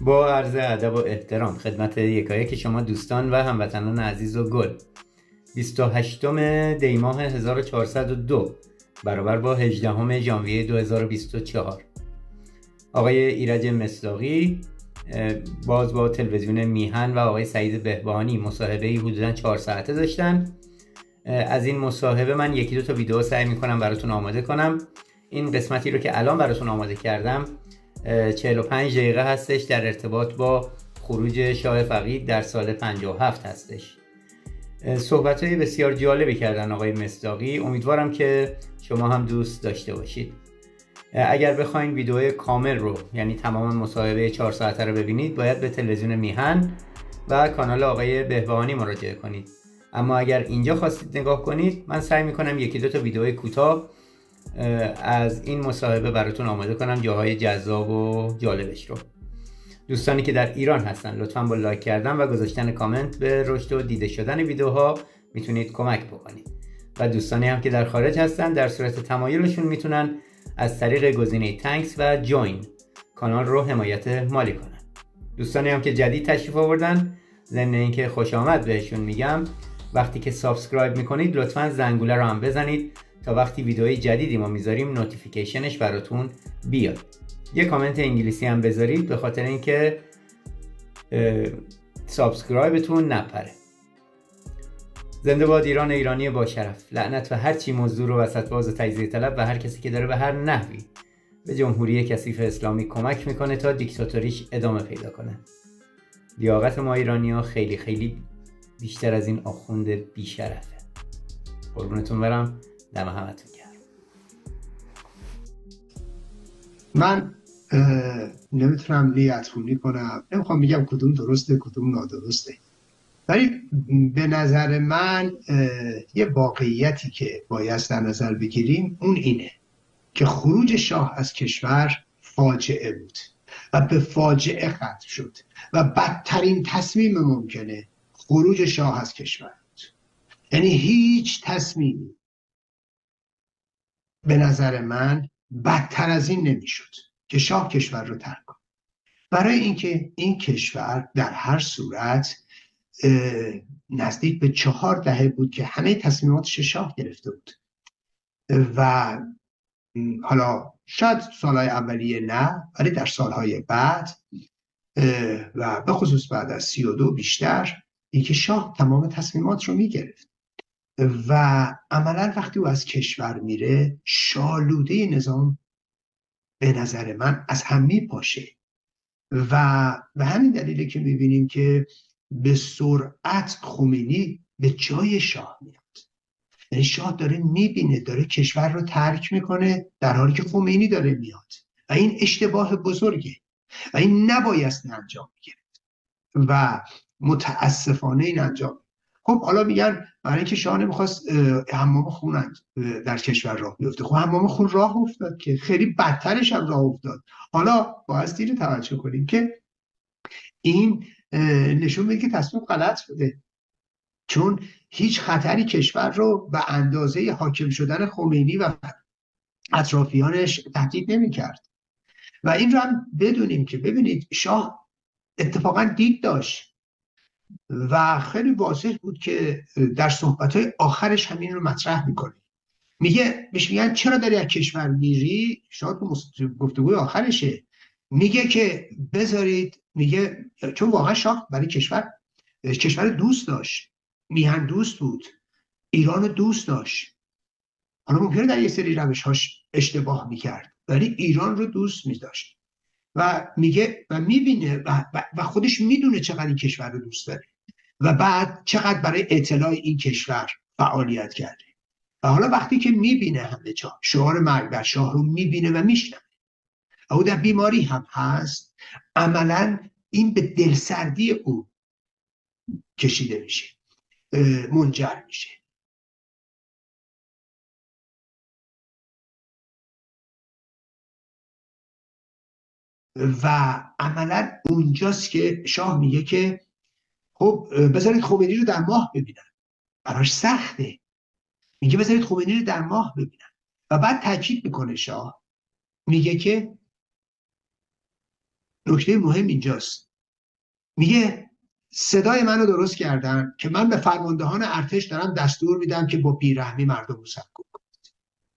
با عرض ادب و احترام خدمت یکایک شما دوستان و هموطنان عزیز و گل. 28 دیماه 1402 برابر با 18 ژانویه 2024. آقای ایرج مصداقی باز با تلویزیون میهن و آقای سعید بهبهانی مصاحبه‌ای حدوداً 4 ساعته داشتن. از این مصاحبه من یکی دو تا ویدیو سعی میکنم براتون آماده کنم. این قسمتی رو که الان براتون آماده کردم 45 دقیقه هستش، در ارتباط با خروج شاه فقید در سال 57 هستش. صحبت‌های بسیار جالبی کردن آقای مصداقی، امیدوارم که شما هم دوست داشته باشید. اگر بخواین ویدیو کامل رو، یعنی تمام مصاحبه 4 ساعته رو ببینید، باید به تلویزیون میهن و کانال آقای بهبهانی مراجعه کنید. اما اگر اینجا خواستید نگاه کنید، من سعی میکنم یکی دو تا ویدیو کوتاه از این مصاحبه براتون آماده کنم، جاهای جذاب و جالبش رو. دوستانی که در ایران هستن لطفاً با لایک کردن و گذاشتن کامنت به رشد و دیده شدن ویدیوها میتونید کمک بکنید. و دوستانی هم که در خارج هستن در صورت تمایلشون میتونن از طریق گزینه تانکس و جوین کانال رو حمایت مالی کنن. دوستانی هم که جدید تشریف آوردن، ضمن اینکه خوش آمد بهشون میگم، وقتی که سابسکرایب میکنید لطفاً زنگوله رو هم بزنید تا وقتی ویدیوی جدیدی ما میذاریم نوتیفیکیشنش براتون بیاد. یه کامنت انگلیسی هم بذارید به خاطر اینکه سابسکرایبتون نپره. زنده باد ایران، ایرانی با شرف. لعنت و هر چی مزدور و وسط باز و تجزیه طلب و هر کسی که داره به هر نحوی به جمهوری کثیف اسلامی کمک میکنه تا دیکتاتوریش ادامه پیدا کنه. لیاقت ما ایرانی‌ها خیلی خیلی بیشتر از این آخوند بیشرفه. قربونتون برم، دم همتون گرم. من نمیتونم لیتخونی کنم، نمیخوام بگم کدوم درسته کدوم نادرسته، ولی به نظر من یه واقعیتی که باید در نظر بگیریم اون اینه که خروج شاه از کشور فاجعه بود و به فاجعه ختم شد و بدترین تصمیم ممکنه خروج شاه از کشور بود. یعنی هیچ تصمیمی به نظر من بدتر از این نمیشد که شاه کشور رو ترک کنه، برای اینکه این کشور در هر صورت نزدیک به 4 دهه بود که همه تصمیماتش شاه گرفته بود و حالا شاید سالهای اولیه نه، ولی در سالهای بعد و به خصوص بعد از 32 بیشتر اینکه شاه تمام تصمیمات رو میگرفت و عملا وقتی او از کشور میره شالوده نظام به نظر من از هم میپاشه و به همین دلیله که میبینیم که به سرعت خمینی به جای شاه میاد. یعنی شاه داره میبینه داره کشور رو ترک میکنه در حالی که خمینی داره میاد و این اشتباه بزرگه و این نبایست انجام میگرفت و متاسفانه این انجام. خب حالا میگن برای اینکه شاه نمیخواست حمام خون در کشور راه بیفته، خب حمام خون راه افتاد که خیلی بدترش هم راه افتاد. حالا باید اینو توجه کنیم که این نشون میده که تصمیم غلط بوده، چون هیچ خطری کشور رو به اندازه حاکم شدن خمینی و اطرافیانش تهدید نمی‌کرد. و این رو هم بدونیم که ببینید شاه اتفاقا دید داشت و خیلی واضح بود که در صحبت‌های آخرش همین رو مطرح میکنه. میگن چرا داری از کشور میری؟ شاه گفتگوی آخرشه میگه که بذارید، میگه چون واقعا شاه برای کشور دوست داشت، میهن دوست بود، ایران دوست داشت. حالا ممکنه در یه سری روش‌هاش اشتباه میکرد ولی ایران رو دوست میداشت و میگه و میبینه و خودش میدونه چقدر این کشور رو دوست داره و بعد چقدر برای اطلاع این کشور فعالیت کرده. و حالا وقتی که میبینه همه جا شعار مرگ بر شاه رو میبینه و میشنوه و او در بیماری هم هست، عملا این به دلسردی او کشیده میشه، منجر میشه. و عملا اونجاست که شاه میگه که خب بذارید خمینی رو در ماه ببینن. براش سخته، میگه بذارید خمینی رو در ماه ببینن و بعد تاکید میکنه شاه، میگه که نکته مهم اینجاست. میگه صدای منو درست کردن که من به فرماندهان ارتش دارم دستور میدم که با بیرحمی مردم رو سرکوب کنید.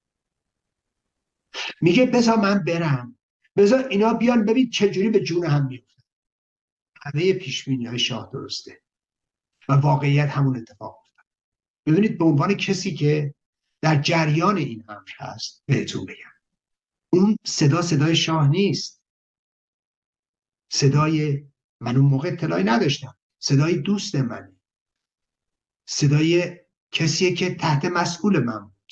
میگه بذار من برم، بذار اینا بیان ببین چجوری به جون هم میفتن. همه پیشبینی‌های شاه درسته و واقعیت همون اتفاق افتاد. ببینید به عنوان کسی که در جریان این امر هست بهتون بگم، اون صدای شاه نیست. صدای من اون موقع اطلاعی نداشتم، صدای دوست من، صدای کسیه که تحت مسئول من بود،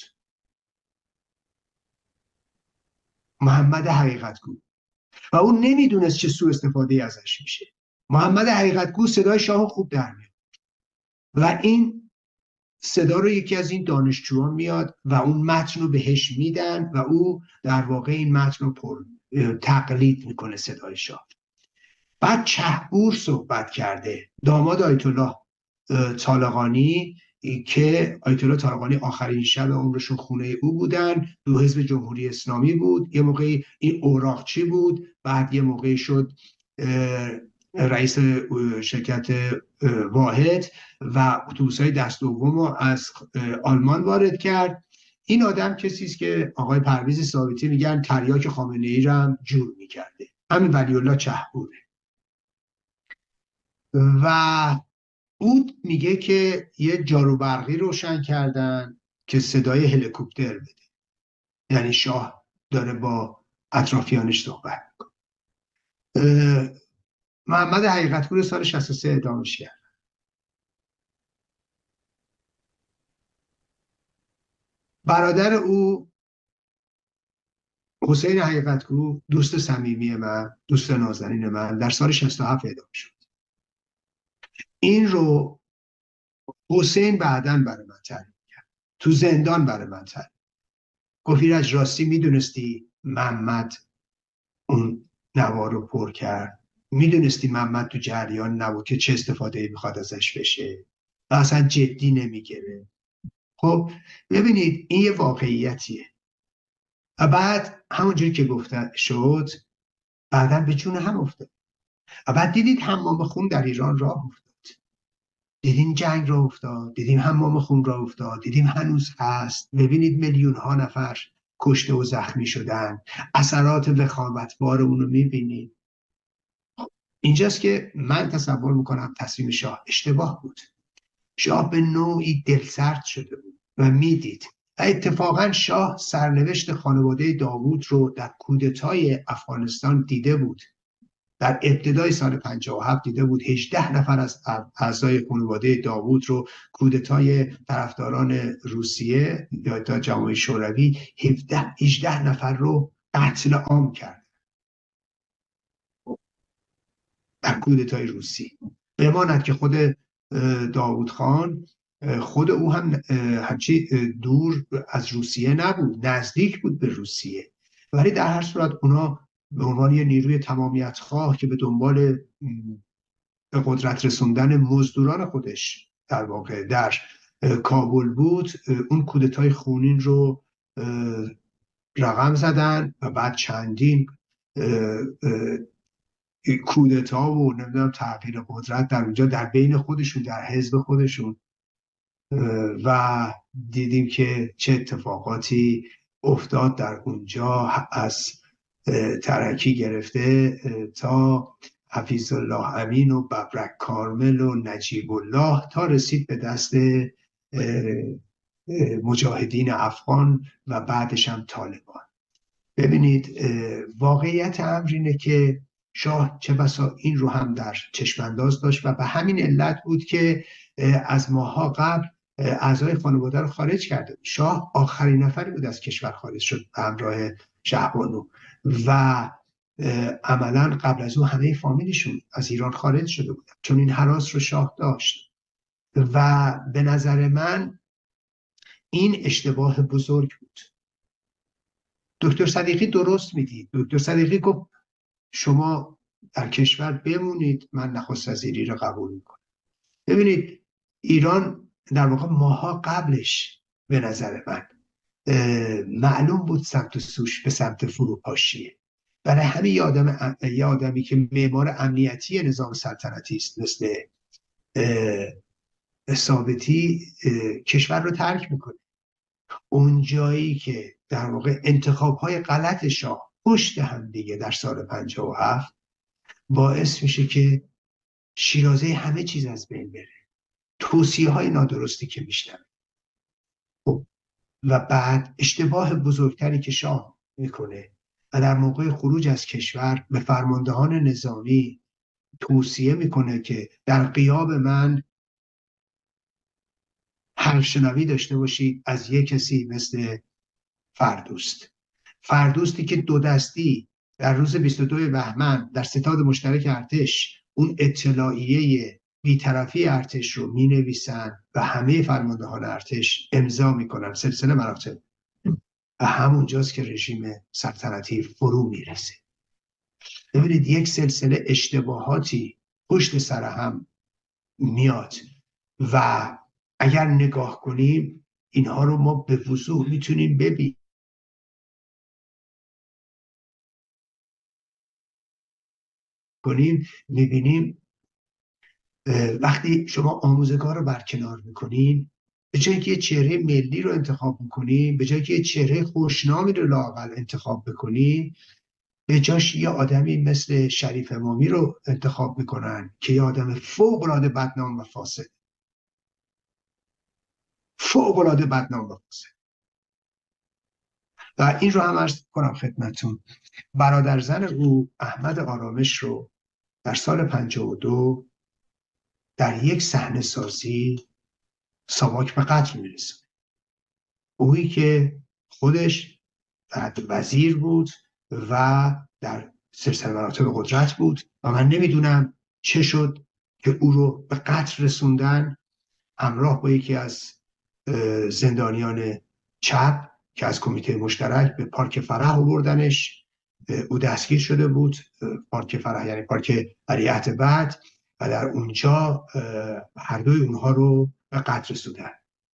محمد حقیقتگو، و اون نمیدونست چه سوء استفاده ازش میشه. محمد حقیقتگو صدای شاه خوب در میاد و این صدا رو یکی از این دانشجویان میاد و اون متن رو بهش میدن و او در واقع این متن رو تقلید میکنه صدای شاه. بعد چهبور صحبت کرده، داماد آیت الله طالقانی، که آیت الله طالقانی آخرین شب عمرشون خونه او بودن، دو حزب جمهوری اسلامی بود، یه موقعی این اوراقچی بود، بعد یه موقعی شد رئیس شرکت واحد و اتوبوس‌های دست دوم رو از آلمان وارد کرد. این آدم کسی است که آقای پرویز ثابتی میگن تریاک خامنه‌ای رو هم جور میکرده. همین ولی الله چهبوره. و او میگه که یه جارو برقی روشن کردن که صدای هلیکوپتر بده، یعنی شاه داره با اطرافیانش صحبت میکنه. محمد حقیقتگو سال 63 اعدامش کرد. برادر او حسین حقیقتگو، دوست صمیمی من، دوست نازنین من، در سال 67 اعدام شد. این رو حسین بعداً برای من تعریف کرد، تو زندان برای من تعریف. گفت ایرج راستی میدونستی محمد اون نوار رو پر کرد؟ میدونستی محمد تو جریان نبود که چه استفاده میخواد ازش بشه و اصلا جدی نمیگیره. خب ببینید این یه واقعیتیه. و بعد همونجوری که گفته شد بعدا به جون هم افتاد. و بعد دیدید حمام خون در ایران راه افتاد، دیدیم جنگ راه افتاد، دیدیم حمام خون راه افتاد، دیدیم هنوز هست. ببینید میلیون ها نفر کشته و زخمی شدن، اثرات وخامتبار اونو میبینید. اینجاست که من تصور میکنم تصمیم شاه اشتباه بود. شاه به نوعی دلسرد شده بود و میدید. و اتفاقا شاه سرنوشت خانواده داوود رو در کودتای افغانستان دیده بود. در ابتدای سال 57 دیده بود 18 نفر از اعضای خانواده داوود رو کودتای طرفداران روسیه یا تا جمهوری شوروی 18 نفر رو قتل عام کرد در کودتای روسی. بماند که خود داوود خان، خود او هم همچی دور از روسیه نبود، نزدیک بود به روسیه، ولی در هر صورت اونا به عنوان یه نیروی تمامیت خواه که به دنبال به قدرت رسوندن مزدوران خودش در واقع در کابل بود، اون کودتای خونین رو رقم زدن و بعد چندین کودتا و نمیدونم تغییر قدرت در اونجا در بین خودشون، در حزب خودشون، و دیدیم که چه اتفاقاتی افتاد در اونجا، از ترکی گرفته تا حفیظ الله امین و ببرک کارمل و نجیب الله تا رسید به دست مجاهدین افغان و بعدش هم طالبان. ببینید واقعیت امر اینه که شاه چه بسا این رو هم در چشمانداز داشت و به همین علت بود که از ماه‌ها قبل اعضای خانواده رو خارج کرده. شاه آخرین نفری بود از کشور خارج شد به همراه شهبانو و عملا قبل از او همه فامیلشون از ایران خارج شده بودن، چون این هراس رو شاه داشت. و به نظر من این اشتباه بزرگ بود. دکتر صدیقی درست میدید. دکتر صدیقی گفت شما در کشور بمونید، من نخست وزیری رو قبول میکنم. ببینید ایران در واقع ماها قبلش به نظر من معلوم بود سمت سوش به سمت فروپاشیه. برای همین یه آدمی که معمار امنیتی نظام سلطنتی است مثل ثابتی کشور رو ترک میکنه. اون جایی که در واقع انتخاب‌های غلط شاه پشت هم دیگه در سال 57 باعث میشه که شیرازه همه چیز از بین بره، توصیه‌های نادرستی که میشنن و بعد اشتباه بزرگتری که شاه میکنه و در موقع خروج از کشور به فرماندهان نظامی توصیه میکنه که در غیاب من حرفشنوی داشته باشید از یک کسی مثل فردوستی که دو دستی در روز 22 بهمن در ستاد مشترک ارتش اون اطلاعیه بی‌طرفی ارتش رو می نویسن و همه فرماندهان ارتش امضا میکنن، سلسله مراتب، و همونجاست که رژیم سلطنتی فرو میرسه. ببینید یک سلسله اشتباهاتی پشت سر هم میاد و اگر نگاه کنیم اینها رو ما به وضوح میتونیم ببینیم. میبینیم وقتی شما آموزگار رو برکنار میکنین، به جای که یه چهره ملی رو انتخاب میکنین، به جای که یه چهره خوشنامی رو لااقل انتخاب بکنین، به جاش یه آدمی مثل شریف امامی رو انتخاب میکنن که یه آدم فوق‌العاده بدنام و فاسد، فوق‌العاده بدنام و فاسد. و این رو هم عرض کنم خدمتون، برادر زن او احمد آرامش رو در سال 52 در یک صحنه سازی ساواک به قتل میرسه. اویی که خودش وزیر بود و در سلسله مراتب قدرت بود و من نمیدونم چه شد که او رو به قتل رسوندن، همراه با یکی از زندانیان چپ که از کمیته مشترک به پارک فرح آوردنش. او دستگیر شده بود، پارک فرح یعنی پارک ولیعهد بعد، و در اونجا هر دوی اونها رو به قتل رسوندن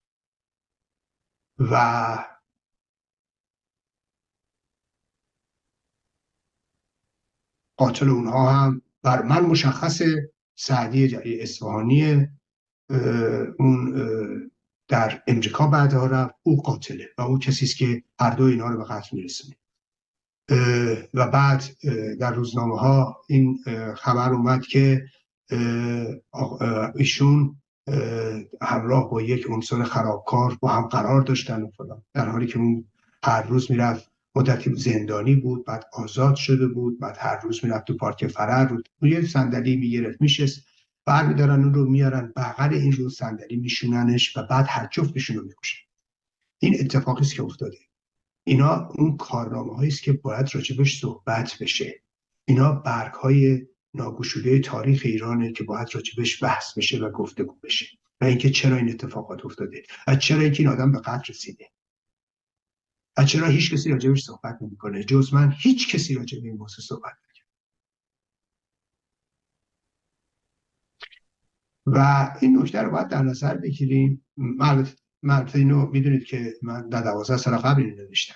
و قاتل اونها هم بر من مشخص سعدی اصفهانی، اون در امریکا بعدها رفت، او قاتله و او کسی است که هر دو اینا رو به قتل میرسونه. و بعد در روزنامه ها این خبر اومد که ایشون همراه با یک عنصر خرابکار با هم قرار داشتن و فلان، در حالی که اون هر روز میرفت، مدتی زندانی بود، بعد آزاد شده بود، بعد هر روز میرفت تو پارک فرح رو یه صندلی میگرفت میشست، برمیدارن اون رو میارن بغل این رو صندلی میشوننش و بعد هر جفتشون رو میکشن. این اتفاقی است که افتاده. اینا اون کارنامه‌هایی است که باید راجبش صحبت بشه. اینا برگ‌های ناگشوده تاریخ ایرانه که باید راجبش بحث بشه و گفتگو بشه، و اینکه چرا این اتفاقات افتاده و چرا اینکه این آدم به قتل رسیده و چرا هیچ کسی راجبش صحبت نمی‌کنه. جز من هیچ کسی راجب این موضوع صحبت نمی‌کنه. و این نکته رو باید در نظر بگیریم. البته اینو میدونید که من در 12 سال قبل اینو نوشتم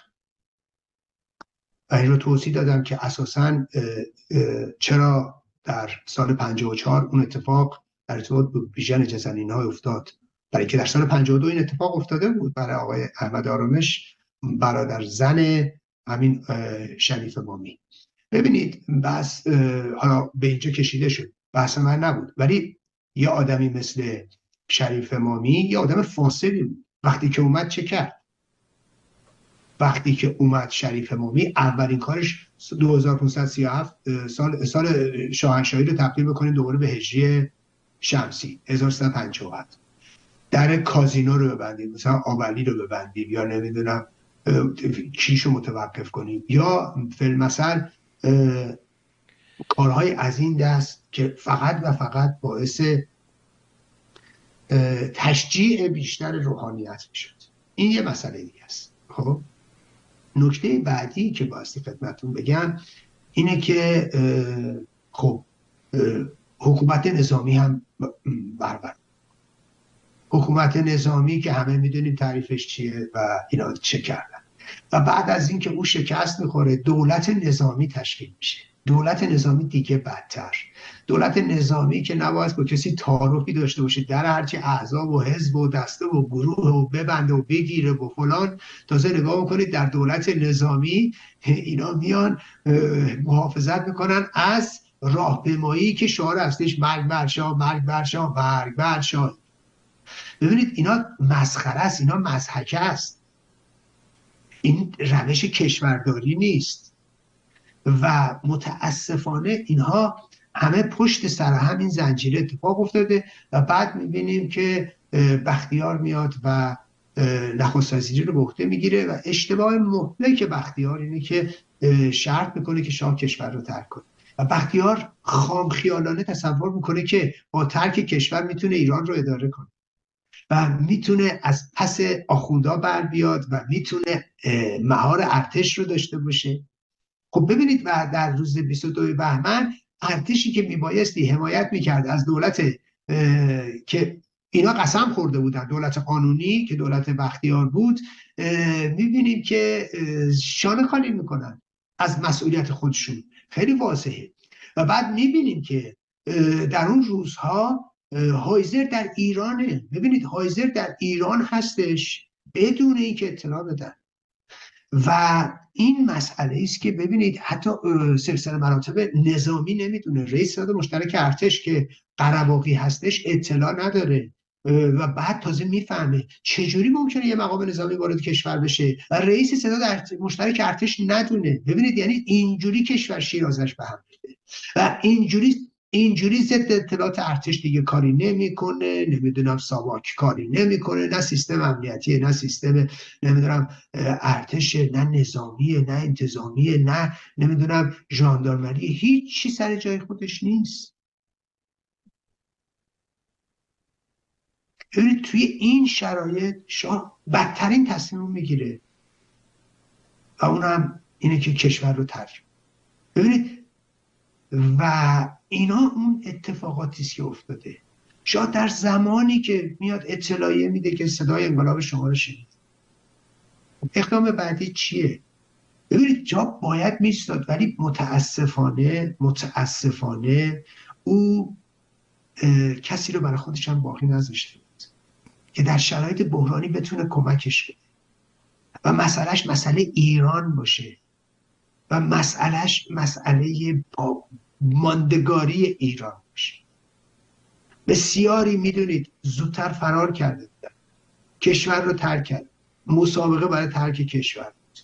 و این رو توضیح دادم که اساساً چرا در سال 54 اون اتفاق در ارتباط با بیژن جزنین‌ها افتاد. برای که در سال 52 این اتفاق افتاده بود برای آقای احمد آرامش، برادر زن همین شریف امامی. ببینید بس حالا به اینجا کشیده شد، بحث من نبود، ولی یه آدمی مثل شریف امامی یه آدم فاسدی بود. وقتی که اومد چه کرد؟ وقتی که اومد شریف امامی اولین کارش 2537 سال شاهنشاهی رو تبدیل بکنیم دوباره به هجری شمسی 1357، در کازینو رو ببندیم، مثلا آبلی رو ببندیم، یا نمیدونم کیشو متوقف کنیم، یا فیلمثل کارهای از این دست که فقط و فقط باعث تشجیع بیشتر روحانیت میشد. این یه مسئله دیگه است. خب نکته بعدی که بایستی خدمتتون بگم اینه که خب حکومت نظامی هم برابر، حکومت نظامی که همه میدونیم تعریفش چیه و اینا چه کردن. و بعد از اینکه او شکست میخوره دولت نظامی تشکیل میشه. دولت نظامی دیگه بدتر، دولت نظامی که نباید با کسی تعارفی داشته باشه، در هرچی احزاب و حزب و دسته و گروه و ببنده و بگیره و فلان. تازه نگاه میکنید در دولت نظامی اینا میان محافظت میکنن از راهپیمایی که شعار اصلیش مرگ بر شاه، مرگ بر شاه، مرگ بر شاه. ببینید اینا مسخره است، اینا مضحکه است، این روش کشورداری نیست. و متاسفانه اینها همه پشت سر هم این زنجیره اتفاق افتاده و بعد میبینیم که بختیار میاد و نخست وزیری رو به عهده میگیره و اشتباه مهلک بختیار اینه که شرط میکنه که شاه کشور رو ترک کنه و بختیار خام خیالانه تصور میکنه که با ترک کشور میتونه ایران رو اداره کنه و میتونه از پس آخوندا بر بیاد و میتونه مهار ارتش رو داشته باشه. خب ببینید و در روز 22 بهمن ارتشی که میبایستی حمایت میکرد از دولت که اینا قسم خورده بودن، دولت قانونی که دولت بختیار بود، میبینیم که شانه خالی میکنن از مسئولیت خودشون، خیلی واضحه. و بعد میبینیم که در اون روزها هایزر در ایرانه. ببینید هایزر در ایران هستش بدون اینکه اطلاع بدن و این مسئله است که ببینید حتی سلسله مراتب نظامی نمیدونه، رئیس ستاد مشترک ارتش که قره‌باقی هستش اطلاع نداره و بعد تازه میفهمه چجوری ممکنه یه مقام نظامی وارد کشور بشه و رئیس ستاد مشترک ارتش ندونه. ببینید یعنی اینجوری کشور شیرازش به هم ریخته و اینجوری ضد اطلاعات ارتش دیگه کاری نمیکنه، نمیدونم ساواک کاری نمیکنه، نه سیستم امنیتی، نه سیستم نمیدونم ارتش، نه نظامیه، نه انتظامیه، نه نمیدونم ژاندارمری، هیچ چی سر جای خودش نیست. ببینید توی این شرایط شاه بدترین تصمیم میگیره و اونم اینه که کشور رو ترک. ببینید و اینا اون اتفاقاتی است که افتاده. شاه در زمانی که میاد اطلاعیه میده که صدای انقلاب شما رو شنید، اقدام بعدی چیه؟ ببینید جا باید میستاد ولی متاسفانه او کسی رو برای خودش هم باقی نذاشته بود که در شرایط بحرانی بتونه کمکش بده و مسئلهش مسئله ایران باشه و مسئلهش مسئله ماندگاری ایران باشه. بسیاری میدونید زودتر فرار کرده بودن، کشور رو ترک کرد، مسابقه برای ترک کشور بود.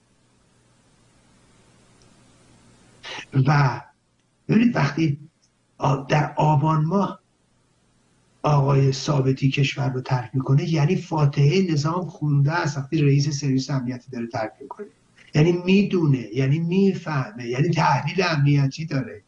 و ببینید وقتی در آبان ماه آقای ثابتی کشور رو ترک میکنه یعنی فاتحه نظام خونده است. وقتی رئیس سرویس امنیتی داره ترک میکنه یعنی میدونه، یعنی میفهمه، یعنی تحلیل امنیتی داره.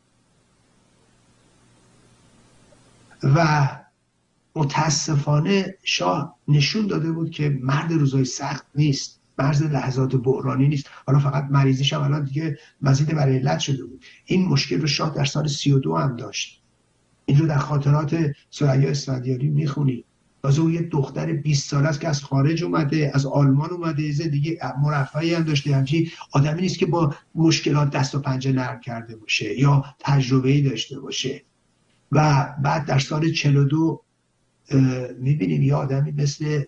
و متاسفانه شاه نشون داده بود که مرد روزای سخت نیست، مرد لحظات بحرانی نیست. حالا فقط مریضیش هم الان دیگه مزید بر علت شده بود. این مشکل رو شاه در سال 32 هم داشت. این رو در خاطرات ثریا اسفندیاری میخونی. تازه او یه دختر 20 ساله است که از خارج اومده، از آلمان اومده، زندگی مرفهی هم داشته، همچین آدمی نیست که با مشکلات دست و پنجه نرم کرده باشه یا تجربه‌ای داشته باشه. و بعد در سال 42 میبینیم یه آدمی مثل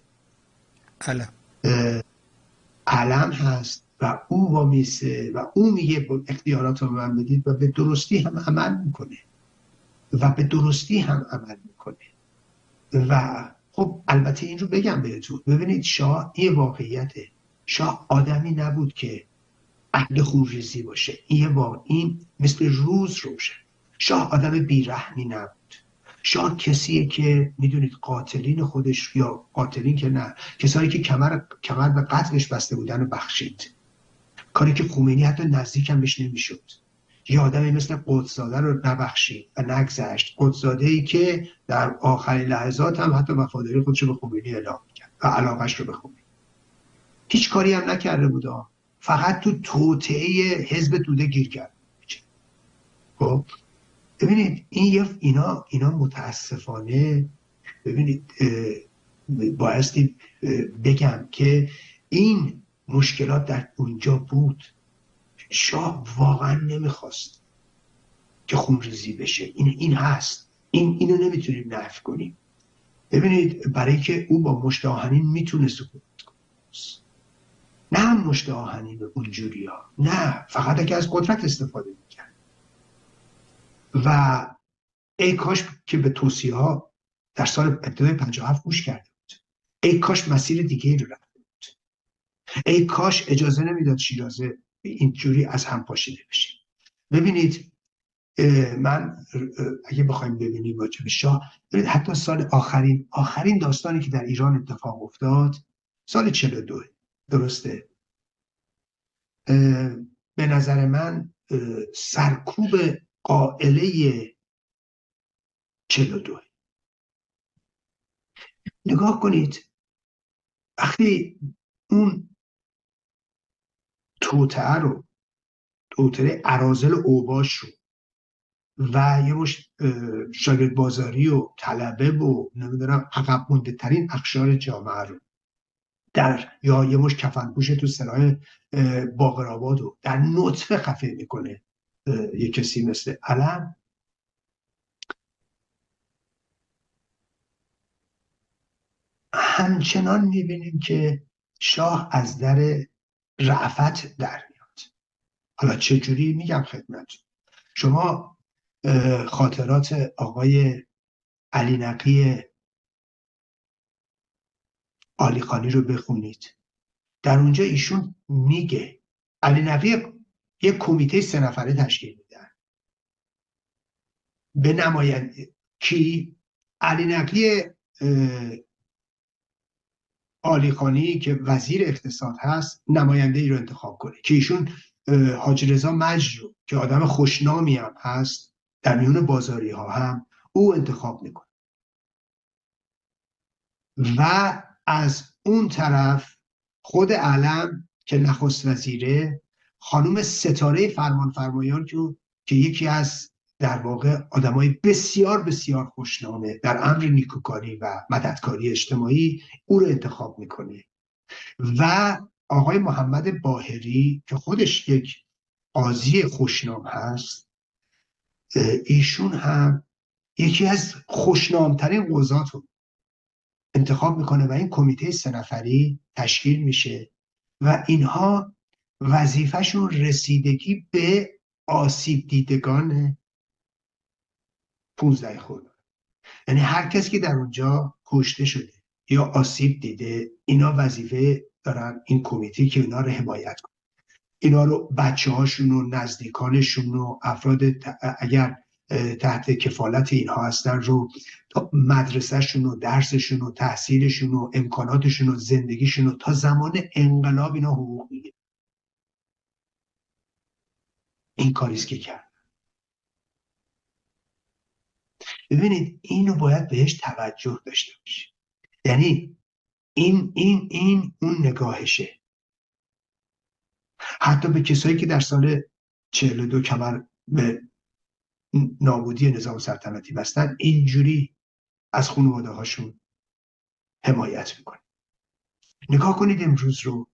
علم هست و او وامیسه و او میگه اختیارات رو به من بدید و به درستی هم عمل میکنه و خب البته این رو بگم بهتون، ببینید شاه این واقعیته، شاه آدمی نبود که اهل خونریزی باشه. این مثل روز روشن. شاه آدم بیرحمی نبود. شاه کسیه که میدونید قاتلین خودش، یا قاتلین که نه، کسایی که کمر به قتلش بسته بودن رو بخشید، کاری که خمینی حتی نزدیک هم بهش نمیشد. یه آدمی مثل قدسزاده رو نبخشید و نگذشت، قدسزاده‌ای که در آخرین لحظات هم حتی وفاداری خودش رو به خمینی اعلام کرد و علاقش رو به خمینی. هیچ کاری هم نکرده بود، فقط تو توطئه حزب توده گیر کرد. خب ببینید اینا متاسفانه، ببینید بایستی بگم که این مشکلات در اونجا بود. شاه واقعا نمیخواست که خونریزی بشه. این هست، اینو نمیتونیم نفی کنیم. ببینید برای که او با مشت آهنین میتونه سکوت کنه، نه هم مشت آهنین اونجوری ها، نه، فقط اگه از قدرت استفاده میکرد. و ای کاش که به توصیه ها در سال ابتدای 57 گوش کرده بود. ای کاش مسیر دیگه رو رفته بود. ای کاش اجازه نمیداد شیرازه اینجوری از هم پاشیده بشه. ببینید من اگه بخوایم ببینیم راجع به شاه، ببینید حتی سال آخرین داستانی که در ایران اتفاق افتاد سال 42، درسته؟ به نظر من سرکوب قائله 42. نگاه کنید وقتی اون توطئه اراذل و اوباش رو و یه مشت شاگرد بازاری و طلبه و نمیدونم عقب مونده ترین اقشار جامعه رو یا یه مشت کفنپوش تو سراح باقرآباد رو در نطفه خفه میکنه یه کسی مثل علم، همچنان میبینیم که شاه از در رأفت در میاد. حالا چجوری میگم خدمتتون. شما خاطرات آقای علی نقی عالیخانی رو بخونید. در اونجا ایشون میگه علی نقی یک کمیته 3 نفره تشکیل میدن به نماینده کی علی نقی عالیخانی که وزیر اقتصاد هست نماینده ای رو انتخاب کنه که ایشون حاجی رضا مجد رو که آدم خوشنامی هم هست در میون بازاری ها هم او انتخاب میکنه. و از اون طرف خود علم که نخست وزیره، خانم ستاره فرمانفرمایان که یکی از در واقع آدمای بسیار بسیار خوشنامه در امر نیکوکاری و مددکاری اجتماعی، او رو انتخاب میکنه. و آقای محمد باهری که خودش یک قاضی خوشنام هست، ایشون هم یکی از خوشنامترین قضات رو انتخاب میکنه و این کمیته 3 نفری تشکیل میشه و اینها وظیفهشون رسیدگی به آسیب دیدگان 15 خرداد، یعنی هر کسی که در اونجا کشته شده یا آسیب دیده، اینا وظیفه دارن این کمیته که اینا رو حمایت کنه. اینا رو بچه هاشون و نزدیکانشون و افراد اگر تحت کفالت اینها هستن رو مدرسهشون و درسشون و تحصیلشون و امکاناتشون و زندگیشون و تا زمان انقلاب اینا حقوق میگیرن. این کاریست که کرد. ببینید اینو باید بهش توجه داشته باشید. یعنی این اون نگاهشه. حتی به کسایی که در سال 42 کمر به نابودی نظام سلطنتی بستن، اینجوری از خانواده هاشون حمایت میکنه. نگاه کنید امروز رو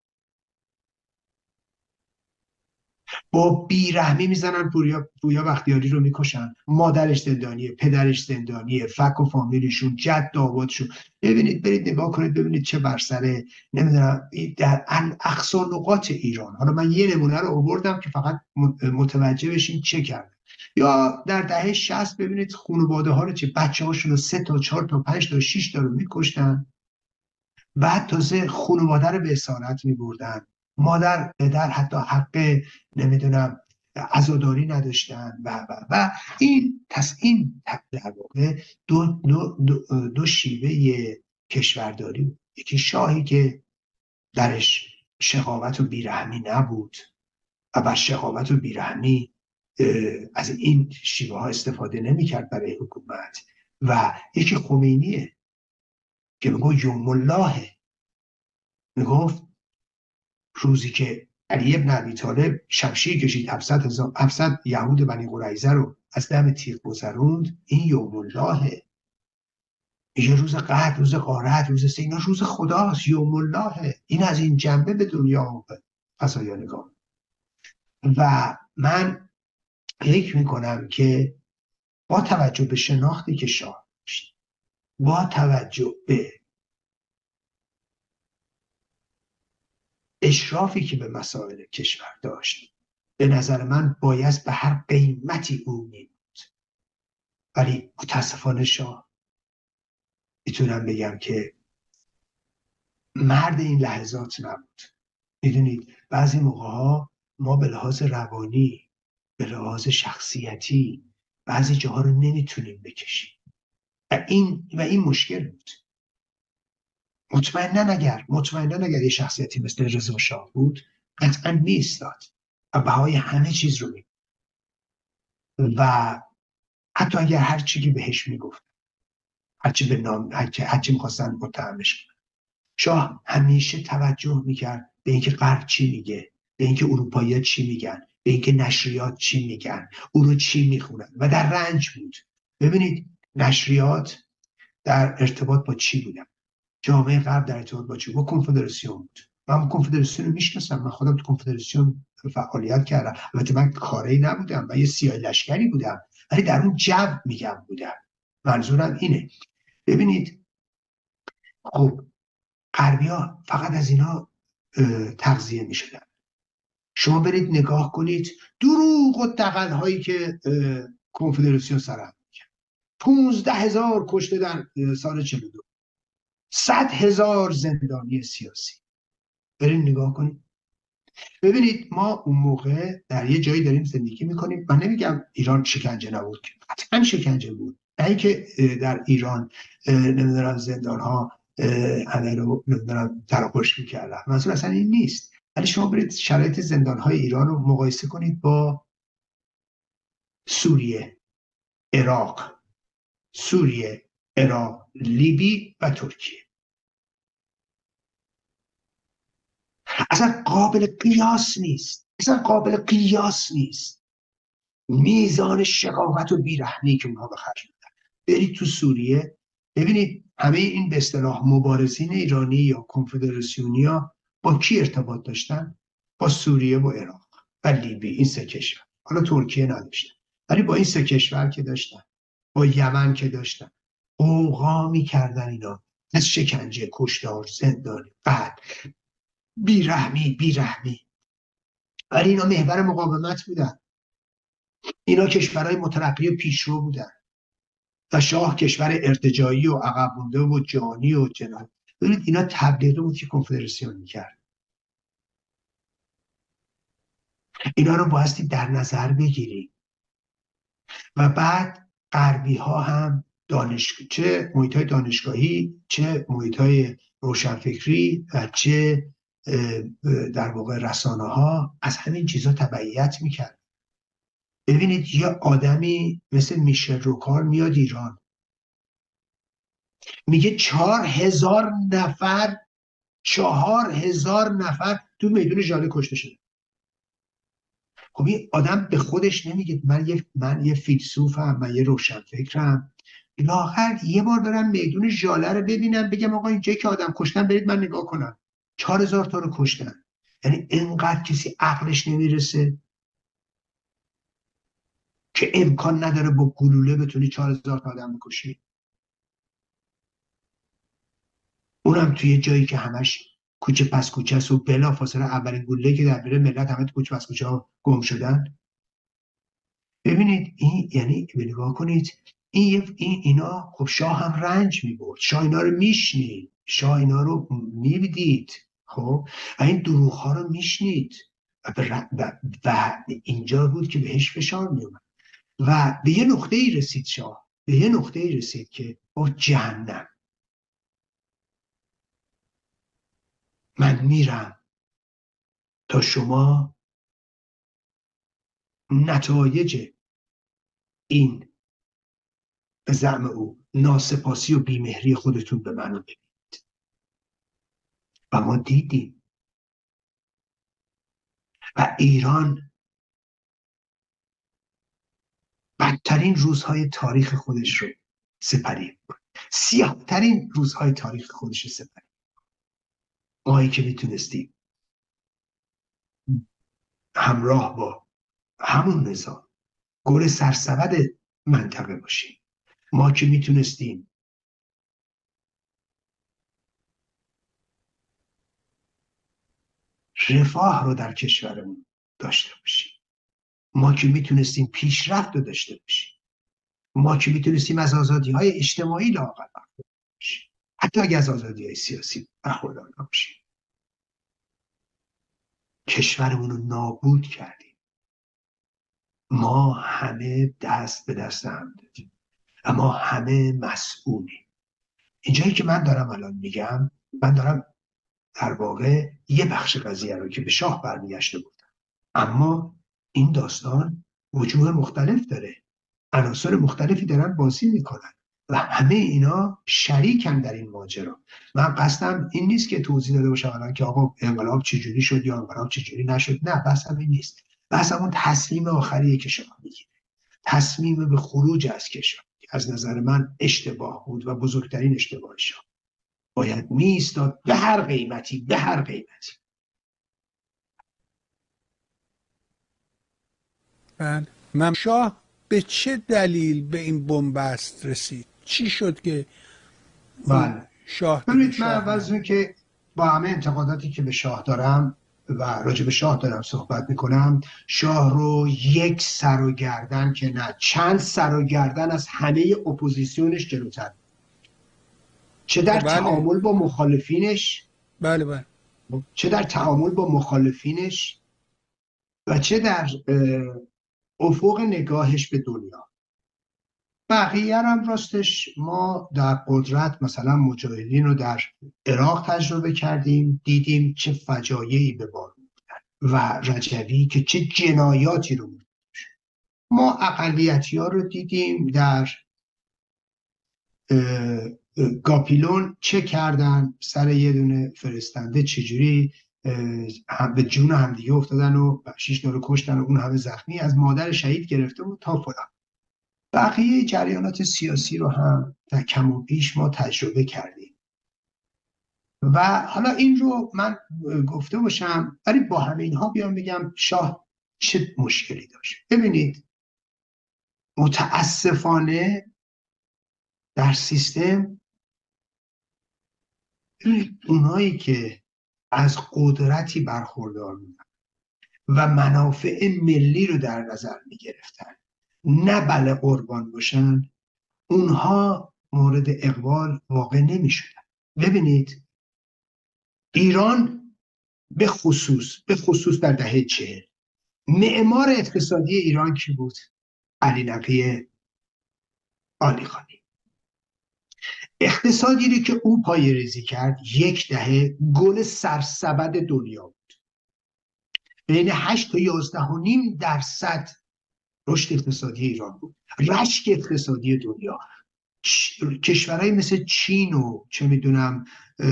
با بیرحمی میزنن پویا بختیاری رو میکشن، مادرش زندانیه، پدرش زندانیه، فک و فامیلشون، جد آبادشون. ببینید، برید نگاه کنید ببینید چه بر سر نمیدونم در اقصی نقاط ایران. حالا من یه نمونه رو آوردم که فقط متوجه بشین چه کرد. یا در دهه 60 ببینید خانواده ها رو، چه بچه هاشون رو 3 تا 4 تا 5 تا 6 تا رو میکشتن، بعد تازه خانواده رو به اسارت میبردن، مادر پدر حتی حق نمیدونم عزاداری نداشتن و این در واقع دو شیوه کشورداری. یکی شاهی که درش شقاوت و بیرحمی نبود و بر شقاوت و بیرحمی از این شیوه ها استفاده نمیکرد برای حکومت، و یکی خمینیه که میگه یوم الله، میگفت روزی که علی ابن ابی طالب شمشیر کشید 700 یهود بنی قریظه رو از دم تیغ گذروند، این یوم الله. یه روز قدر، روز غارت، روز اینا روز خداست، یوم الله. این از این جنبه به دنیا و فضایا نگاه. و من فکر میکنم که با توجه به شناختی که شاه داشت، با توجه به اشرافی که به مسائل کشور داشت، به نظر من باید به هر قیمتی او میبود. ولی متاسفانه شاه، میتونم بگم که مرد این لحظات نبود. میدونید بعضی موقع ها ما به لحاظ روانی، به لحاظ شخصیتی بعضی جاها رو نمیتونیم بکشیم و این مشکل بود. مطمئنا اگر یه شخصیتی مثل رضا شاه بود قطعا میایستاد و بهای همه چیز رو می و حتی اگر هر چی که بهش میگفت، هرچی به نام هرچی میخواستن متهمش کنن، شاه همیشه توجه میکرد به اینکه غرب چی میگه، به اینکه اروپایی‌ها چی میگن، به اینکه نشریات چی میگن، او رو چی میخونن و در رنج بود. ببینید نشریات در ارتباط با چی بودن؟ جامعه غرب در ارتباط با چی؟ با کنفدراسیون بود. من کنفدراسیون رو میشناسم، من خودم تو کنفدراسیون فعالیت کردم. البته من کاری نبودم، من یه سیاه لشکری بودم، ولی در اون جو میگم بودم. منظورم اینه. ببینید خب غربی‌ها فقط از اینا تغذیه میشدن. شما برید نگاه کنید دروغ و دغل هایی که کنفدراسیون سرهم کرد. 15,000 کشته در سال 42، 100,000 زندانی سیاسی. برید نگاه کنید. ببینید ما اون موقع در یه جایی داریم زندگی میکنیم. من نمیگم ایران شکنجه نبود، قطعا شکنجه بود. نه اینکه در ایران نمیدونم زندان ها همه رو نمیدونم تراپش میکردن، منظور اصلا این نیست. ولی شما برید شرایط زندان های ایران رو مقایسه کنید با سوریه، عراق، لیبی و ترکیه. اصلا قابل قیاس نیست میزان شقاوت و بیرحمی که اونها به خرج میدن. برید تو سوریه ببینید همه این به اصطلاح مبارزین ایرانی یا کنفدراسیونیا با کی ارتباط داشتن؟ با سوریه و عراق و لیبی، این سه کشور. حالا ترکیه نداشتن، ولی با این سه کشور که داشتن، با یمن که داشتن، قوقا میکردن اینا از شکنجه، کشتار، زندانی، قتل، بیرحمی. ولی اینا محور مقاومت بودن. اینا کشورهای مترقی پیشرو بودن و شاه کشور ارتجاعی و عقب مونده و جانی و جناب. ببینید اینا تبلیغی بود که کنفدراسیون میکرد. اینا رو بایستی در نظر بگیریم. و بعد غربی ها هم چه محیط های دانشگاهی، چه محیط های روشنفکری و چه در واقع رسانه ها از همین چیزا تبعیت میکرد. ببینید یه آدمی مثل میشل روکار میاد ایران، میگه 4,000 نفر تو میدون ژاله کشته شده. خب این آدم به خودش نمیگه من یه فیلسوفم، من یه روشنفکرم، لااقل یه بار برم میدون ژاله رو ببینم، بگم آقا اینجا که آدم کشتن برید من نگاه کنم. 4,000 تا رو کشتن. یعنی اینقدر کسی عقلش نمیرسه که امکان نداره با گلوله بتونی 4,000 تا آدم بکشی، اونم توی جایی که همش کوچه پس کوچه است و بلا فاصله اولین گله‌ای که در میره ملت همه تو کوچه پس کوچه ها گم شدن. ببینید این یعنی نگاه کنید اینا. خب شاه هم رنج می‌برد، شاه اینا رو میشنید، شاه اینا رو می‌دید، خب و این دروغ ها رو میشنید و اینجا بود که بهش فشار میومد و به یه نقطه‌ای رسید شاه، به یه نقطه‌ای رسید که با جهنم من میرم تا شما نتایج این به زعم او ناسپاسی و بیمهری خودتون به من رو ببینید. و ما دیدیم و ایران بدترین روزهای تاریخ خودش رو سپری بود. سیاه‌ترین روزهای تاریخ خودش سپری. مایی که میتونستیم همراه با همون نظام گل سرسبد منطقه باشیم، ما که میتونستیم رفاه رو در کشورمون داشته باشیم، ما که میتونستیم پیشرفت رو داشته باشیم، ما که میتونستیم از آزادی‌های اجتماعی لااقل برخوردار باشیم، حتی اگه از آزادی‌های سیاسی برخوردار نباشیم، کشورمون رو نابود کردیم. ما همه دست به دست هم دادیم و ما همه مسئولیم. اینجایی که من دارم الان میگم، من دارم در واقع یه بخش قضیه رو که به شاه برمیگشته بودم، اما این داستان وجوه مختلف داره، عناصر مختلفی دارن بازی میکنن و همه اینا شریکن در این ماجرا. من قصدم این نیست که توضیح داده باشم الان که آقا انقلاب چجوری شد یا انقلاب چجوری نشد، نه، بحثم این نیست. بحثم اون تصمیم آخریه که شاه میگیره، تصمیم به خروج از کشور، از نظر من اشتباه بود و بزرگترین اشتباه شاه. باید میایستاد به هر قیمتی، به هر قیمتی. من شاه به چه دلیل به این بنبست رسید؟ چی شد که بله، شاه ببینید، من اول از اون که با همه انتقاداتی که به شاه دارم و راجع به شاه دارم صحبت میکنم، شاه رو یک سر و گردن که نه چند سر و گردن از همه اپوزیسیونش جلوتر، چه در تعامل با مخالفینش، بله چه در تعامل با مخالفینش و چه در افق نگاهش به دنیا. بقیه هم راستش ما در قدرت مثلا مجاهدین رو در عراق تجربه کردیم، دیدیم چه فجایعی به بار آوردن و رجوی که چه جنایاتی رو می‌کرد. ما اقلیتی ها رو دیدیم در گاپیلون چه کردن، سر یه دونه فرستنده چجوری هم به جون همدیگه افتادن و 6 تا رو کشتن و اون همه زخمی، از مادر شهید گرفته بود تا فلان. بقیه جریانات سیاسی رو هم در کم و بیش ما تجربه کردیم و حالا این رو من گفته باشم، ولی با همه اینها بیام بگم شاه چه مشکلی داشت. ببینید، متاسفانه در سیستم اونایی که از قدرتی برخوردار بودن و منافع ملی رو در نظر می گرفتن نه بله قربان باشن، اونها مورد اقبال واقع نمی شدن. ببینید، ایران به خصوص در دهه 40 معمار اقتصادی ایران کی بود؟ علی نقی عالیخانی. اقتصادی رو که او پایه‌ریزی کرد یک دهه گل سرسبد دنیا بود. بین 8 تا 11.5% رشد اقتصادی ایران بود، رشک اقتصادی دنیا. کشورهای مثل چین و چه میدونم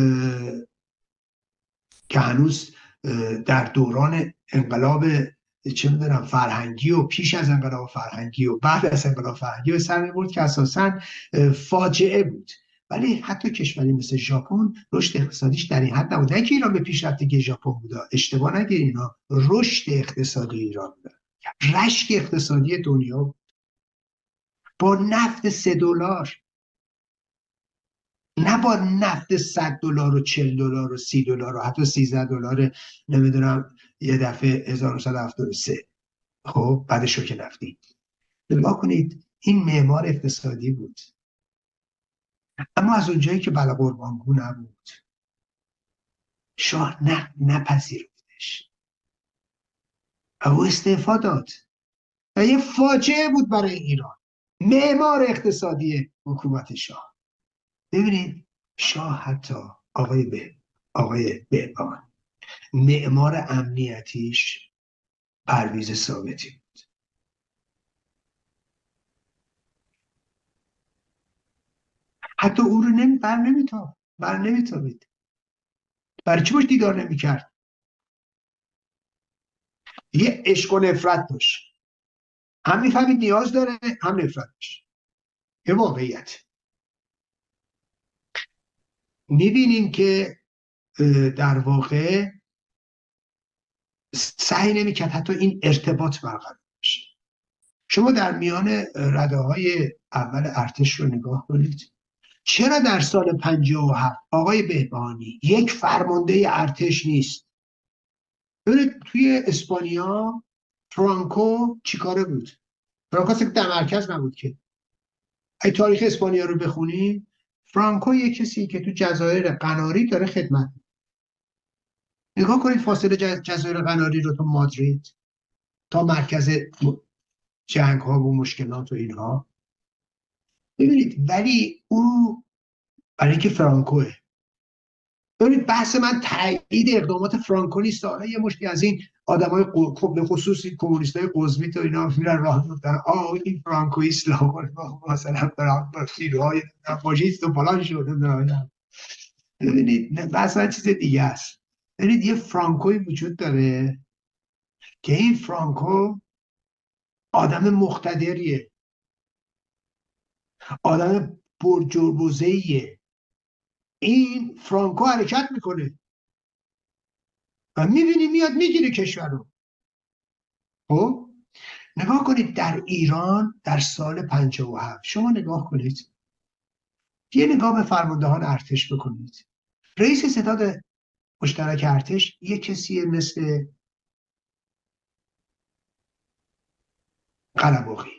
که هنوز در دوران انقلاب چه میدونم فرهنگی و پیش از انقلاب فرهنگی و بعد از انقلاب فرهنگی به سر میبرد که اساساً فاجعه بود، ولی حتی کشوری مثل ژاپن رشد اقتصادیش در این حد نبود. نه که ایران به پیشرفتگی ژاپن بود، اشتباه نگیرید، اینا رشد اقتصادی ایران بود، رشک اقتصادی دنیا بود. با نفت $3، نه با نفت $100 و $40 و $30 و حتی $13 نمیدونم یه دفعه 1973. خب بعد شوک نفتی نگاه کنید، این معمار اقتصادی بود، اما از اونجایی که بلا قربانگو نبود، شاه نپذیرفتش و او استعفا داد و یه فاجعه بود برای ایران. معمار اقتصادی حکومت شاه. ببینید، شاه حتی آقای بهبان معمار امنیتیش پرویز ثابتی بود. حتی او رو بر نمیتابید. برای چی باش دیدار نمیکرد؟ یه عشق و نفرت داشت، هم میفهمید نیاز داره هم نفرت داشت. یه واقعیت. میبینیم که در واقع سعی نمیکرد حتی این ارتباط برقرار بشه. شما در میان رده های اول ارتش رو نگاه کنید، چرا در سال 57 آقای بهبهانی یک فرمانده ارتش نیست؟ ببینید توی اسپانیا فرانکو چیکاره بود؟ فرانکو اصلا در مرکز نبود که. ای تاریخ اسپانیا رو بخونی، فرانکو یک کسی که تو جزایر قناری داره خدمت. نگاه کنید فاصله جزایر قناری رو تا مادرید، تا مرکز جنگ ها و مشکلات و اینها. ببینید ولی او برای اینکه فرانکوه. ببینید بحث من تایید اقدامات فرانکو نیست. حالا یه مشتی از این آدمای به خصوص کمونیستای قزمیت و اینا میرن راه میفتن این فرانکویست مثلا نیروهای فاشیست و فلان شده. ببینید بحث من چیز دیگه است. ببینید یه فرانکوی وجود داره که این فرانکو آدم مقتدریه، آدم پرجربوزه‌ایه. این فرانکو حرکت میکنه و میبینی میاد میگیره کشور رو. خب نگاه کنید در ایران در سال 57 شما نگاه کنید، یه نگاه به فرماندهان ارتش بکنید. رئیس ستاد مشترک ارتش یه کسی مثل قلموقی.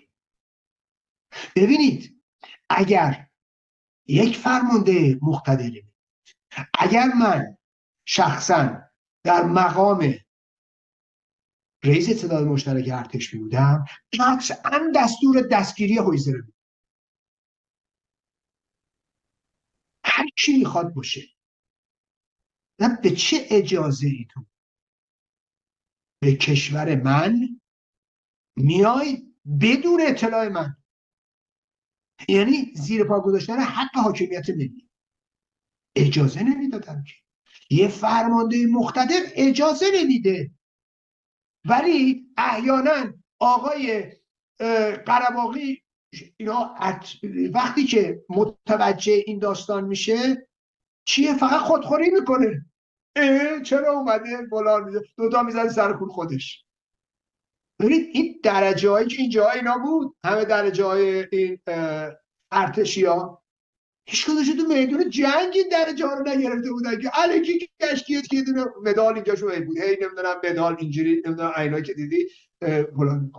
ببینید اگر یک فرمانده مقتدری، اگر من شخصا در مقام رئیس ستاد مشترک ارتش می بودم، قطعا دستور دستگیری هویزه رو هر کی میخواد باشه. نه به چه اجازه ای تو به کشور من میای بدون اطلاع من؟ یعنی زیر پا گذاشتن حق حاکمیت ملی. اجازه نمیدادن که. یه فرمانده مقتدر اجازه نمیده. ولی احیانا آقای قره‌باغی اینا وقتی که متوجه این داستان میشه چیه؟ فقط خودخوری میکنه. چرا اومده فلان دوتا میزنه سر کول خودش. ببینید این درجه هایی که اینجا اینا بود، همه درجه های این ارتشی ها، هیچ کدومشون تو میدون جنگ این درجه ها رو نگرفته بودن که الکی کشکیت که یه دونه مدال اینجا شو بود، هی نمیدونم مدال اینجوری نمیدونم عینا که دیدی فلان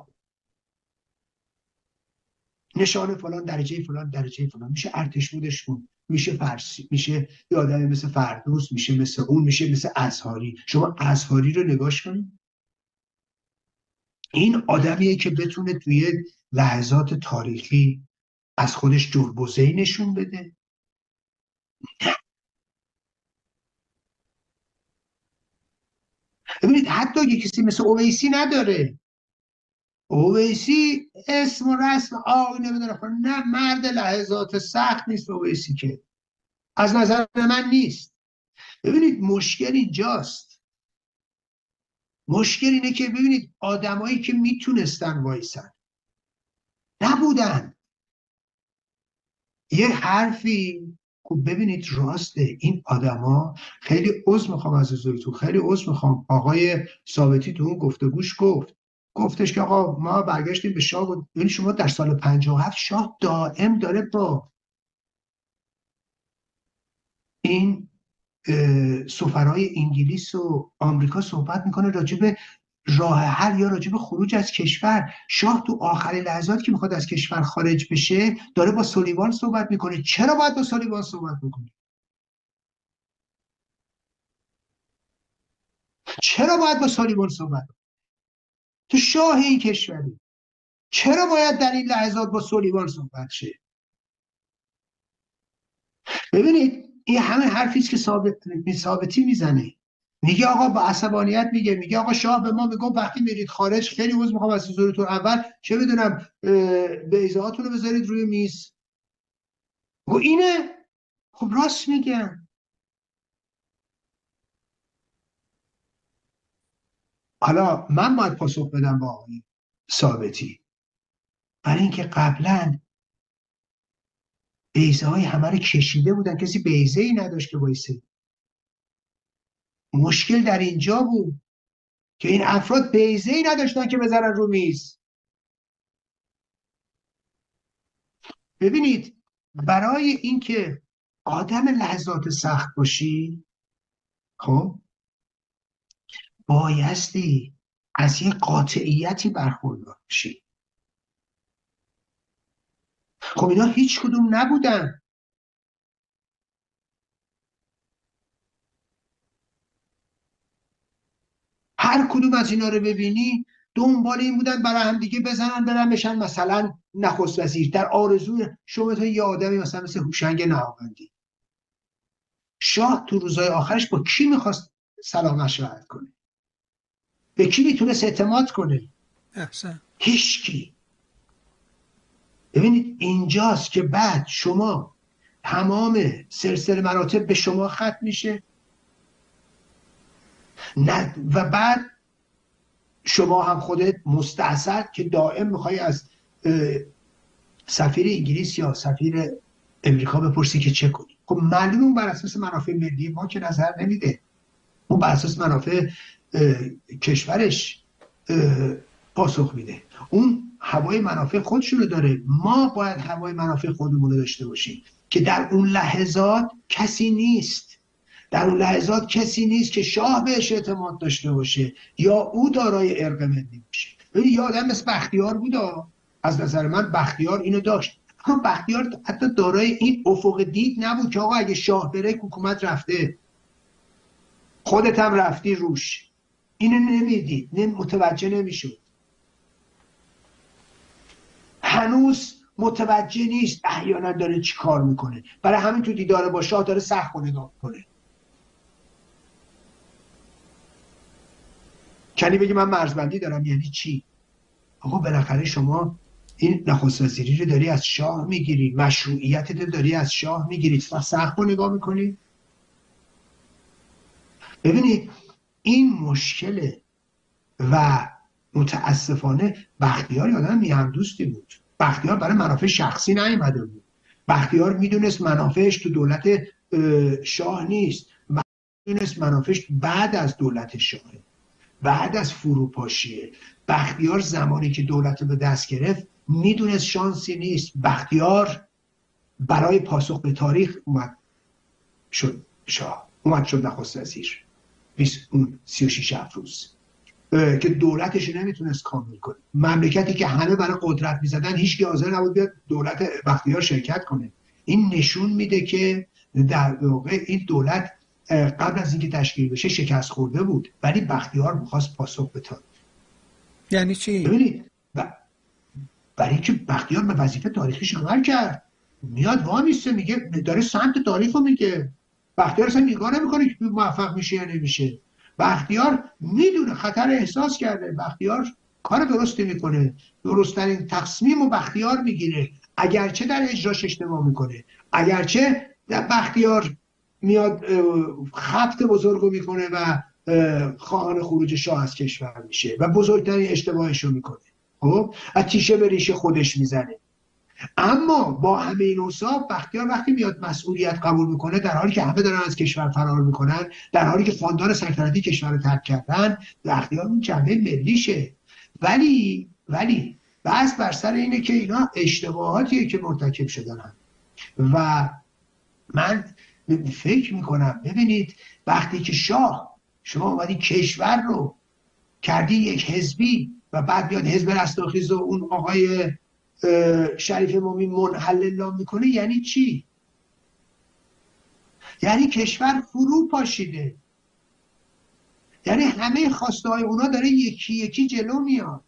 نشانه فلان درجه فلان درجه فلان. میشه ارتش بودش کن، میشه فرسی، میشه یه آدمی مثل فردوس، میشه مثل اون، میشه مثل ازهاری. شما ازهاری رو نگاش کنید، این آدمیه که بتونه توی لحظات تاریخی از خودش جربوزه‌ای نشون بده. ببینید حتی یه کسی مثل اویسی نداره. اویسی اسم و رسم نمیدونه، نه مرد لحظات سخت نیست اویسی، که از نظر من نیست. ببینید مشکل اینجاست. مشکل اینه که ببینید آدمایی که میتونستن وایسن نبودن. یه حرفی خب ببینید راسته، این آدما خیلی عذر میخوام از حضورتون، خیلی عذر میخوام. آقای ثابتی تو اون گفتگوش گفتش که آقا ما برگشتیم به شاه و یعنی شما در سال 57 شاه دائم داره با این سفرای انگلیس و آمریکا صحبت میکنه راجع به راه حل یا راجع به خروج از کشور. شاه تو آخرین لحظات که میخواد از کشور خارج بشه داره با سولیوان صحبت میکنه. چرا باید با سولیوان صحبت میکنه؟ چرا باید با سولیوان صحبت کنه؟ تو شاه این کشوری، چرا باید در این لحظات با سولیوان صحبت شه؟ ببینید این همه حرفی است که ثابتی میزنه. میگه آقا با عصبانیت میگه آقا شاه به ما میگه وقتی میرید خارج خیلی عذر میخوام از حضورتون، اول چه بدونم بیضه‌هاتون رو بذارید روی میز. و اینه خب راست میگن. حالا من باید پاسخ بدم با آقای ثابتی برای اینکه قبلا بیضه های همه رو کشیده بودن، کسی بیضه ای نداشت که وایسه. مشکل در اینجا بود که این افراد بیضه ای نداشتن که بزنن رو میز. ببینید برای اینکه آدم لحظات سخت باشی، خب بایستی از یه قاطعیتی برخوردار بشی. خب اینا هیچ کدوم نبودن. هر کدوم از اینا رو ببینی دنبال این بودن برای هم دیگه بزنن برن بشن مثلا نخست وزیر، در آرزوی شما. تو یه آدمی مثلا مثل هوشنگ نهاوندی، شاه تو روزهای آخرش با کی میخواست سلام مشورت کنه؟ به کی میتونست اعتماد کنه؟ احسن. هیچکی. ببینید اینجاست که بعد شما تمام سلسله مراتب به شما ختم میشه و بعد شما هم خودت مستعصد که دائم میخوای از سفیر انگلیس یا سفیر امریکا بپرسی که چه کنی. خب معلومه اون بر اساس منافع ملی ما که نظر نمیده، اون بر اساس منافع کشورش پاسخ میده. اون هوای منافع خودشونو داره، ما باید هوای منافع خودمون رو داشته باشیم که در اون لحظات کسی نیست، در اون لحظات کسی نیست که شاه بهش اعتماد داشته باشه یا او دارای ارق ملی باشه. ببین یه آدم مثل بختیار بود، از نظر من بختیار اینو داشت، اما بختیار حتی دارای این افق دید نبود که آقا اگه شاه بره حکومت رفته، خودت هم رفتی روش. اینو نمیدید، متوجه نمیشد، هنوز متوجه نیست احیانا داره چی کار میکنه. برای همین تو دیدار با شاه داره سخت نگاه کنه. کنی بگی من مرزبندی دارم یعنی چی؟ آقا بالاخره شما این نخست وزیری رو داری از شاه میگیری، مشروعیت رو داری از شاه میگیری و سخت نگاه میکنی. ببینید این مشکله و متاسفانه بختیار آدم میهمدوستی بود. بختیار برای منافع شخصی نیامده بود. بختیار میدونست منافعش تو دولت شاه نیست، میدونست منافعش بعد از دولت شاهه، بعد از فروپاشیه. بختیار زمانی که دولت رو به دست گرفت میدونست شانسی نیست. بختیار برای پاسخ به تاریخ اومد شد شاه، اومد شد نخست وزیر. اون 36 افروز که دولتش نمیتونست کامل کنه. مملکتی که همه برای قدرت میزدن هیچ کی حاضر نبود بیاد دولت بختیار شرکت کنه. این نشون میده که در واقع این دولت قبل از اینکه تشکیل بشه شکست خورده بود، ولی بختیار میخواست پاسخ بده. یعنی چی؟ ببینید برای اینکه بختیار به وظیفه تاریخیش عمل کرد، میاد وامیسته میگه داره سمت تاریخ رو میگه. بختیار اصلا نگاه نمیکنه که موفق میشه یا نمیشه. بختیار میدونه خطر احساس کرده، بختیار کار درستی میکنه، درست‌ترین تصمیم رو بختیار میگیره، اگرچه در اجراش اشتباه میکنه، اگرچه بختیار میاد خبط بزرگو میکنه و خواهان خروج شاه از کشور میشه و بزرگترین اشتباهش رو میکنه. خب از تیشه به ریشه خودش میزنه. اما با همه این اوصاف بختیار وقتی میاد مسئولیت قبول میکنه، در حالی که همه دارن از کشور فرار میکنن، در حالی که خاندان سلطنتی کشور رو ترک کردن، بختیار اون جنبه ملیشه. ولی بحث بر سر اینه که اینا اشتباهاتیه که مرتکب شدن. و من فکر میکنم ببینید وقتی که شما اومدی کشور رو کردی یک حزبی و بعد بیاد حزب رستاخیز و اون آقای شریف مومی منحل اعلام میکنه، یعنی چی؟ یعنی کشور فرو پاشیده، یعنی همه خواسته های اونا داره یکی یکی جلو میاد.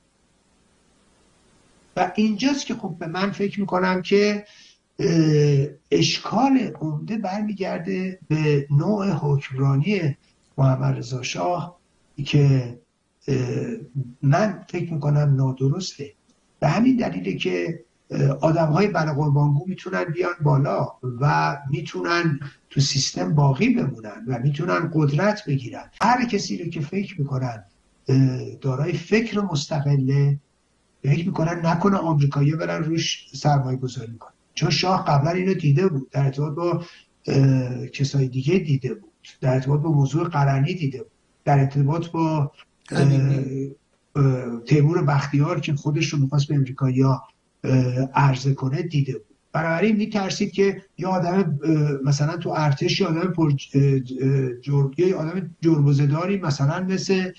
و اینجاست که خب به من فکر میکنم که اشکال عمده برمیگرده به نوع حکمرانی محمد رضا شاه که من فکر میکنم نادرسته. به همین دلیله که آدم‌های بلقربانگو میتونن بیان بالا و میتونن تو سیستم باقی بمونن و میتونن قدرت بگیرن. هر کسی رو که فکر میکنن دارای فکر مستقله، فکر میکنن نکنه آمریکایی‌ها برن روش سرمایه گذاری کنن. چون شاه قبلا اینو دیده بود، در ارتباط با کسای دیگه دیده بود، در ارتباط با موضوع قرنی دیده بود، در ارتباط با تیمور بختیار که خودش رو میخواست به امریکایی‌ها عرضه کنه دیده بود. بنابراین میترسید که یه آدم مثلا تو ارتش، یه آدم یه آدم جربوزه‌داری مثلا مثل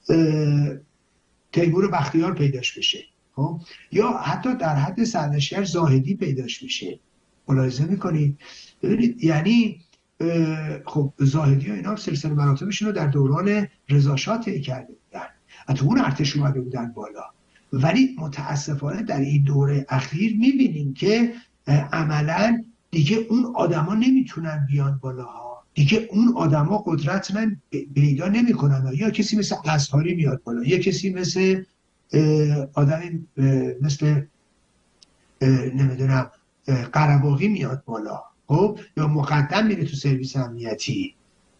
تیمور بختیار پیداش بشه، خب یا حتی در حد سرلشکر زاهدی پیداش میشه. ملاحظه میکنید؟ ببینید یعنی خب زاهدی و اینا سلسله مراتبشون رو در دوران رضا شاه طی کرده بودن، حتی اون ارتش اومده بودن بالا. ولی متاسفانه در این دوره اخیر میبینیم که عملا دیگه اون آدما نمیتونن بیان بالاها، دیگه اون آدما قدرت پیدا نمیکنن. یا کسی مثل ازهاری میاد بالا، یا کسی مثل آدمی مثل نمیدونم قره‌باغی میاد بالا، خب یا مقدم میره تو سرویس امنیتی.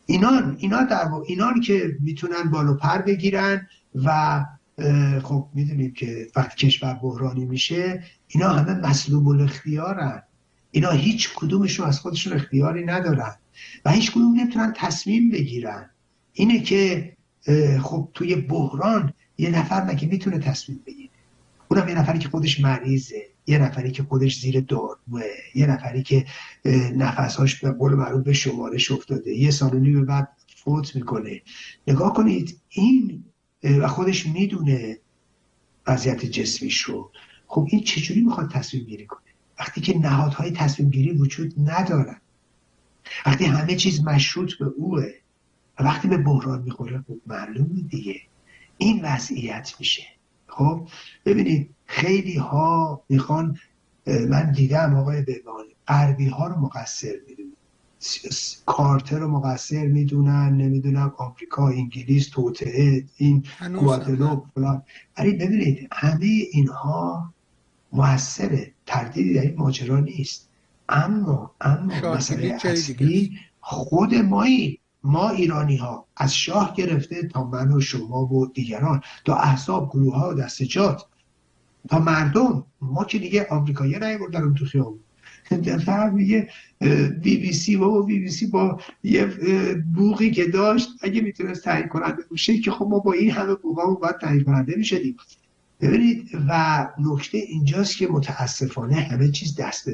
اینان که میتونن بالو پر بگیرن و خب میدونیم که وقتی کشور بحرانی میشه اینا همه مسلوب الاختیارن، اینا هیچ کدومشون از خودشون اختیاری ندارن و هیچ کدوم نمیتونن تصمیم بگیرن. اینه که خب توی بحران یه نفر مگه میتونه تصمیم بگیره؟ اونم یه نفری که خودش مریضه، یه نفری که خودش زیر داروه، یه نفری که نفسهاش به قول معروف به شمارش افتاده، 1.5 سال بعد فوت میکنه. نگاه کنید این و خودش میدونه وضعیت جسمیش رو. خب این چجوری میخواد تصمیم گیری کنه وقتی که نهادهای تصمیم گیری وجود ندارن، وقتی همه چیز مشروط به اوه و وقتی به بحران میخوره خب معلومه دیگه این وضعیت میشه. خب ببینید خیلی ها میخوان، من دیدم آقای بهبانی غربی ها رو مقصر میدونن، کارتر رو مقصر میدونن، نمیدونم آمریکا، انگلیس، توطئه، این گوادلوپ فلان. ولی ببینید همه اینها موثره، تردیدی در این ماجرا نیست. اما مسئله اصلی خود ما ایرانی ها، از شاه گرفته تا من و شما و دیگران، تا احزاب، گروه ها و دستجات، تا مردم، ما که دیگه آمریکایی نیاوردن تو خیابون. فقط میگه بی بی سی با یه بوقی که داشت اگه میتونست تعیین کننده باشه که خب ما با این همه بوقامون باید تعیین کننده میشدیم. ببینید و نکته اینجاست که متاسفانه همه چیز دست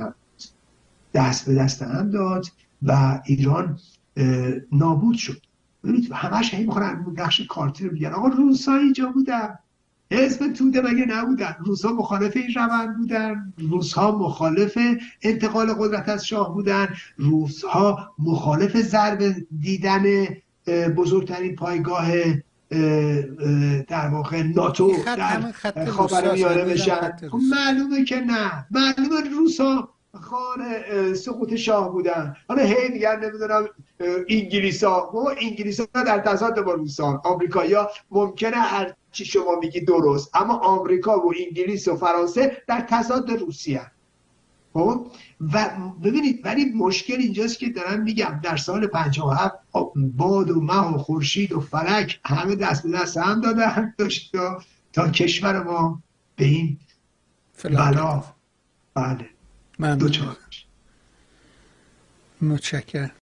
به دست هم داد و ایران نابود شد. ببینید همش هی میخوان نقش کارتر بگن. آقا روس‌ها اینجا بودن، حزب توده مگه نبودن؟ روس‌ها مخالف این روند بودن، روس‌ها مخالف انتقال قدرت از شاه بودن، روس‌ها مخالف ضرب دیدن بزرگترین پایگاه در واقع ناتو در خاورمیانه بشن. معلومه که نه، معلومه روس‌ها خار سقوط شاه بودن. حالا هی میگن نمیدونم انگلیس‌ها در تضاد با روسان، آمریکایی‌ها ممکنه هر چی شما میگی درست، اما آمریکا و انگلیس و فرانسه در تضاد روسیه. خب و ببینید ولی مشکل اینجاست که دارم میگم در سال 57 باد و مه و خورشید و فلک همه دست به دست هم دادن تا کشور ما به این بلا بله دوچار. متشکرم.